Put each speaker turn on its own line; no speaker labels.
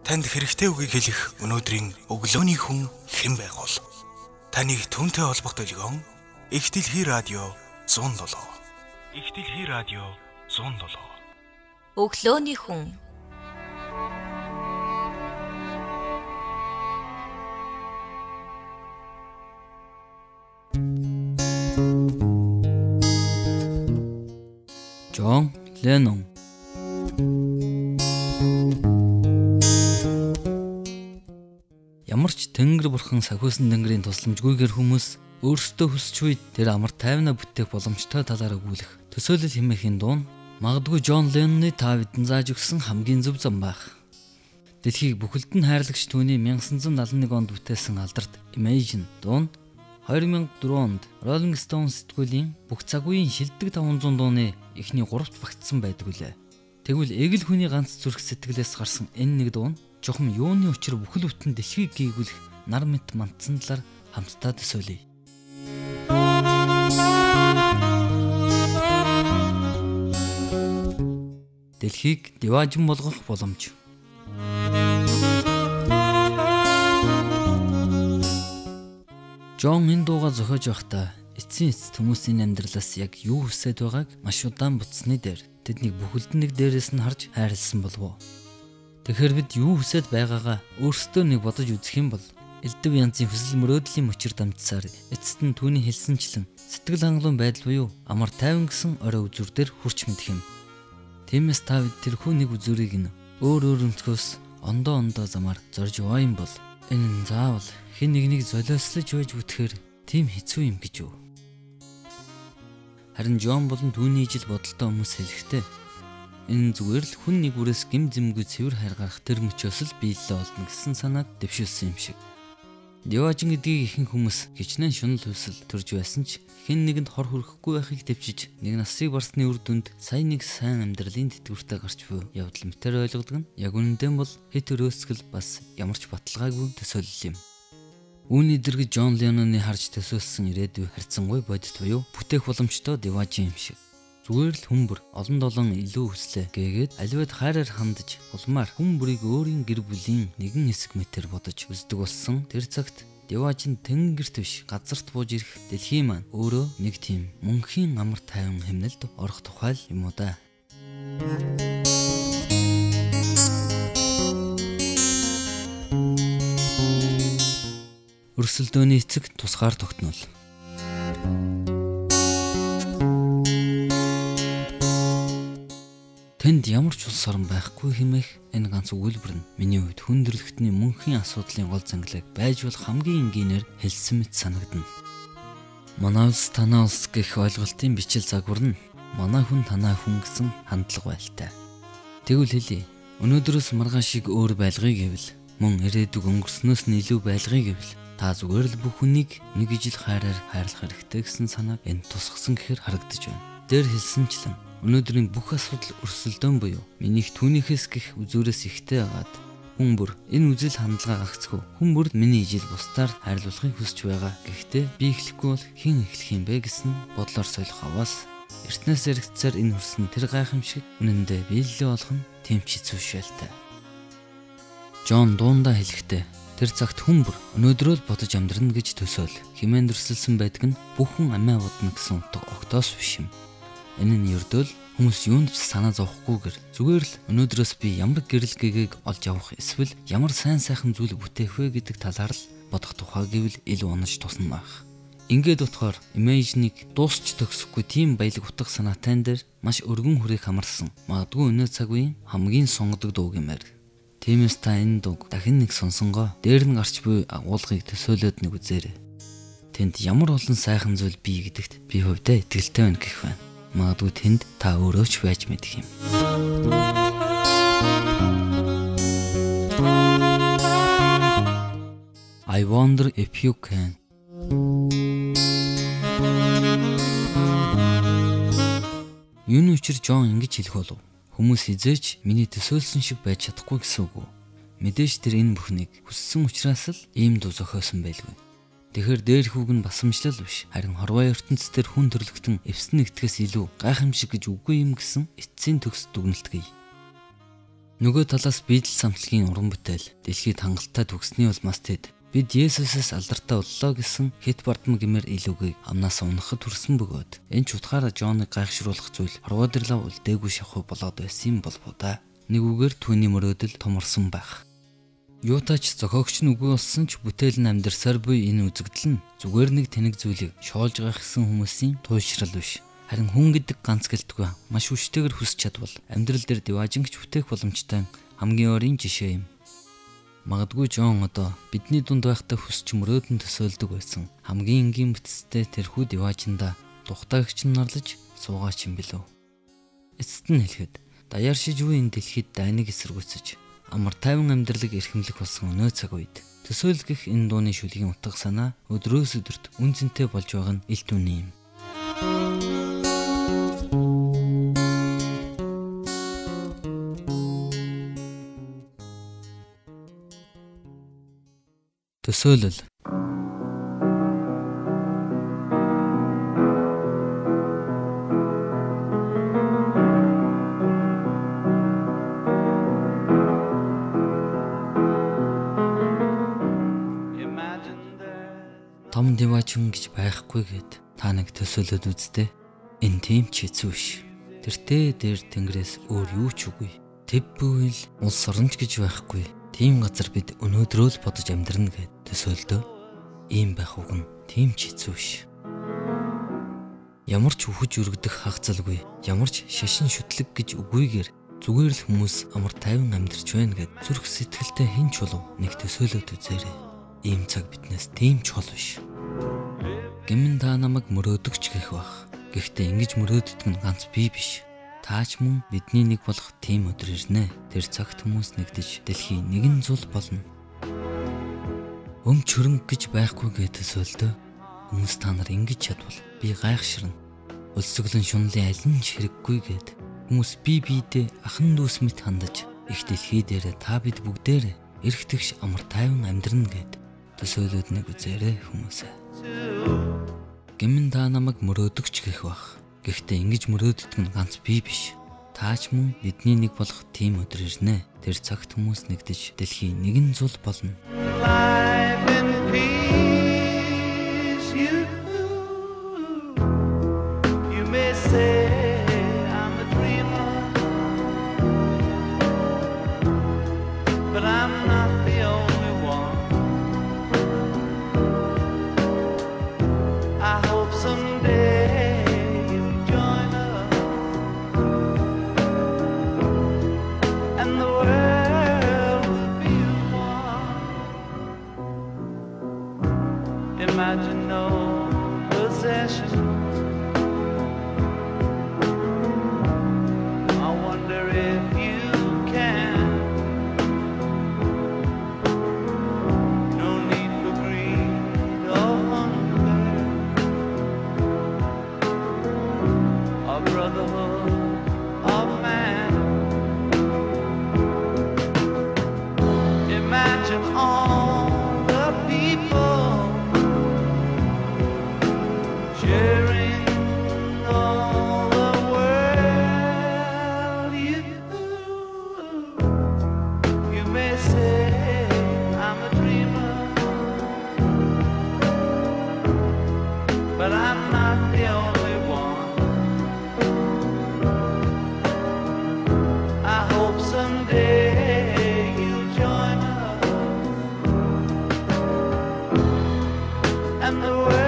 Танд хэрэгтэй үгийг хэлэх өнөөдрийн өглөөний хүн хэн байх бол? Таныг түүнтэй холбох төлгөөн Их дэлхий радио 107. Их дэлхий радио 107.
Өглөөний хүн.
Джон Леннон. Ямар ч Тэнгэр бурхан сахиусан тэнгэрийн тусламжгүйгээр хүмүүс өөрсдөө хүсч үед тэр амар тайвнаа бүтээх боломжтой талаар өгүүлэх төсөөлөл хэмээхийн дуун магадгүй Джон Ленноны та бидэнд зааж өгсөн хамгийн зөв зам байх. Дэлхийг бүхэлд нь хайрлагч түүний 1971 онд бүтээсэн алдарт Imagine дуун 2004 онд Rolling Stone сэтгүүлийн бүх цаг үеийн шилдэг 500 дууны эхний 3-т багтсан байдаг үлээ. Тэгвэл эгэл хүний ганц зүрх сэтгэлээс гарсан энэ нэг дуун чухам юуны учир бүхэл бүтэн дэлхийг гийгүүлэх нар мэт мандсан талаар хамтдаа төсөөлье. Дэлхийг диваажин болгох боломж. Джон энэ дууга зохиож байхдаа эцсийн эцэст хүмүүсийн амьдралаас яг юу хүсэж байгааг маш удаан буцсны дээр тэднийг бүхэлд нэг дээрээс нь харж хайрлсан болов. Тэгэхээр бид юу хүсэж байгаагаа өөрсдөө нэг бодож үзэх юм бол элдв янзын хүсэл мөрөөдлийн мөчир дамжсаар эцэст нь түүний хэлсэнчлэн сэтгэл хангалуун байдал буюу амар тайван гэсэн орой үзүр дээр хүрч мэдэх юм. Тиймээс та бид тэрхүү нэг үзүрийг нь өөр өнцгөөс ондоо замаар зорж яваа юм бол энэ нь заавал хэн нэгнийг золиослож байж бүтгэхэр тийм хэцүү юм гэж юу. Харин Джон болон түүний ижил бодолтой хүмүүс хэлэхдээ энэ зүгээр л хүн нэг бүрээс гим зэмгүй цэвэр хайр гарах тэр мөчөөс л биелэлээ олно гэсэн санааг дэвшүүлсэн юм шиг. Диваажин гэдгийг ихэнх хүмүүс хичнээн шунал хүсэл төрж байсан ч хэн нэгэнд хор хүрэхгүй байхыг төвчиж нэг насыг барсны үр дүнд сая нэг сайн амьдралын тэтгэвртэй гарч буй явдал мэтэр ойлгодог нь яг үнэндээ бол хэт өрөөсгөл бас ямар ч баталгаагүй төсөөлөл юм. Үүний дэргэд Джон Ленноны харж төсөөлсөн ирээдүй харьцангуй бодит буюу бүтээх боломжтой диваажин юм шиг. Зүгээр л хүмбэр олон долоон илүү хүслээ гээгээд аливаад хайраар хандаж улмаар хүмбэрийг өөрийн гэр бүлийн нэгэн хэсэг мэтэр бодож үздэг болсон тэр цагт диваажин тэнгэрт биш газарт бууж ирэх дэлхий маань өөрөө нэг тийм мөнхийн амар тайван хэмнэлд орох тухай юм уу да. Өрсөлдөөний эцэг тусгаар тогтнол. Тэнд ямар ч улс орн байхгүй хэмээх энэ ганц өгүүлбэр нь миний хувьд хүн төрөлхтний мөнхийн асуудлын гол зангилааг байж бол хамгийн энгийнээр хэлсэн мэт санагдана. Манай улс танаа улс гэх ойлголтын бичил загвар нь манай хүн танаа хүн гэсэн хандлага байлтай. Тэгвэл хэлье. Өнөөдрөөс маргаашиг өөр байлгыг гэвэл мөн ирээдүг өнгөрснөөс нь илүү байлгыг гэвэл та зүгээр л бүх хүнийг нэг ижил хайраар хайрлах хэрэгтэй гэсэн санааг энд тусгасан гэхээр харагдаж байна. Дээр хэлсэнчлэн өнөөдрийн бүх асуудал өрсөлдөөн буюу минийх түүнийхээс гих үзүүрээс ихтэй агаад хүмбэр энэ үзэл хандлага гагцгүй хүмбэр миний ижил бусдаар хайрлуулахыг хүсэж байгаа. Гэхдээ би эхлэхгүй бол хэн эхлэх юм бэ гэсэн бодлоор солих аваас эртнээс эргэцээр энэ хөрсөн тэр гайхамшиг үнэндээ биелэлээ олох нь тийм ч хэцүү шалтай. Джон дундаа хэлэхдээ тэр цагт хүмбэр өнөөдрөө л бодож амьдрна гэж төсөөл хэмээн дүрсэлсэн байдаг нь бүхэн амиа удна гэсэн утга огтоос биш юм. Энэ нь ердөө л хүмүүс юунд ч санаа зовхгүйгээр зүгээр л өнөөдрөөс би ямар гэрэл гэгээг олж авах эсвэл ямар сайн сайхан зүйл бүтээх вэ гэдэг талаар л бодох тухай гэвэл илүү унаж тусна байх. Ингээд утгаар Imagine-ыг дуусч төгсөхгүй тийм баялаг утга санаатай дээр маш өргөн хүрээх хамарсан. Магадгүй өнөө цаг үеийн хамгийн сонгодог дуу гэмээр. Тиймээс та энэ дууг дахин нэг сонсонгоо дээр нь гарч буй агуулгыг төсөөлөд нэг үзээрэй. Тэнд ямар олон сайхан зүйл бий гэдэгт би хувьдаа итгэлтэй байна гэх байна. Магадгүй тэнд та өөрөө ч байж мэдэх юм. I wonder if you can. Юуны учир Джон ингэж хэлэх болов? Хүмүүс хизээч миний төсөөлсөн шиг байж чадахгүй гэсэн үг үү? Мэдээж тэр энэ бүхнийг хүссэн учраас л ийм дуу зохиосон байлгүй. Тэгэхээр дээрх үг нь басамжлал биш. Харин хорвоо ертөнцийн хүн төрлөختөн эвсэн нэгтгэс илүү гайхамшиг гэж үгүй юм гэсэн эцсийн төгс дүгнэлтгий. Нөгөө талаас Библийг самтлагийн уран бүтээл дэлхийд хангалттай төгссний улмаас тэд бид Есүсээс алдартай боллоо гэсэн хэт бардам гэмээр илүүгийг амнаас унахад хүрсэн бөгөөд энэ ч утгаараа Жоныг гайхшруулах зүйл хорвоодэрлав үлдээгүй шахуу болоод байсан юм болов да. Нэг үгээр түүний мөрөөдөл томорсон байх. Юутач зохиогч нь үгүй болсон ч бүтээл нь амьдарсаар буй энэ үзэгдэл нь зүгээр нэг тэнэг зүйлийг шоолж гайхсан хүмүүсийн туйлшрал биш. Харин хүн гэдэг ганц гэлтгүй маш хүчтэйгээр хүсч чадвал амьдрал дээр диважингч бүтээх боломжтой хамгийн ойрын жишээ юм. Магадгүй Жон одоо бидний дунд байхдаа хүсч мөрөөдөн төсөөлдөг байсан хамгийн энгийн бүтцтэй тэрхүү диважинда тухтаагч нь нарлаж суугаач юм билүү. Эцэст нь хэлэхэд даяар шиж буй энэ дэлхийд дайныг эсэргүүцэж амар тайван амьдралыг эрхэмлэх болсон өнөө цаг үед төсөөлгөх энэ дууны шүлгийн утга санаа өдрөөс өдөрт үн цэнтэй болж байгаа нь ил түүний юм. Төсөөлөл. Том дивачин гэж байхгүй гэд та нэг төсөөлөд үзтээ. Энэ тийм ч хэцүү биш. Тэртээ дээр тэнгэрээс өөр юу ч үгүй. Тэв бүвэл улс оронч гэж байхгүй. Тийм газар бид өнөөдрөө л бодож амьдрна гэд төсөөлдөө. Ийм байх уг нь тийм ч хэцүү биш. Ямар ч үхэж өргөдөх хагцалгүй, ямар ч шашин шүтлэг гэж үгүйгээр зүгээр л хүмүүс амар тайван амьдарч байна гэд зүрх сэтгэлтэй хэн ч болов нэг төсөөлөд үзээрэй. Ийм цаг биднээс тийм ч хол биш. Гэмэн та намайг мөрөөдөгч гэх бах. Гэхдээ ингэж мөрөөддөг нь ганц би биш. Таач мөн бидний нэг болох тийм өдөр ирнэ. Тэр цагт хүмүүс нэгдэж дэлхийн нэгэн зул болно. Өмч хөрөнгө гэж байхгүй гэж төсөөлдөө. Хүмүүс та нар ингэж чадвал би гайхширна. Өлсгөлэн шунлын аль нь ч хэрэггүй гэд хүмүүс бие биедээ ахан дүүс мэт хандаж их дэлхий дээр та бид бүгдээр эрх тэгш амар тайван амьдрна гэд төсөөлөд нэг үзээрэй хүмүүсээ. Гэмэн та намайг мөрөөдөгч гэх бах. Гэхдээ ингэж мөрөөддөг нь ганц би биш. Таач мөн бидний нэг болох тийм өдөр ирнэ. Тэр цагт хүмүүс нэгдэж дэлхийн нэгэн зул болно.
Imagine no possessions. I wonder if you can. No need for greed or hunger, or brotherhood of man. Imagine all the people sharing all the world. You may say I'm a dreamer, but I'm not the only one. I hope someday you'll join us, and the world